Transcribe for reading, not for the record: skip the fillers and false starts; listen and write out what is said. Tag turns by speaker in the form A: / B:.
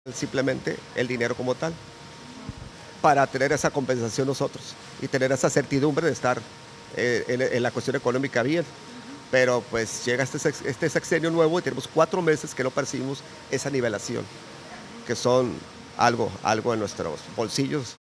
A: simplemente el dinero como tal, para tener esa compensación nosotros y tener esa certidumbre de estar en la cuestión económica bien. Pero pues llega este sexenio nuevo y tenemos 4 meses que no percibimos esa nivelación, que son algo en nuestros bolsillos.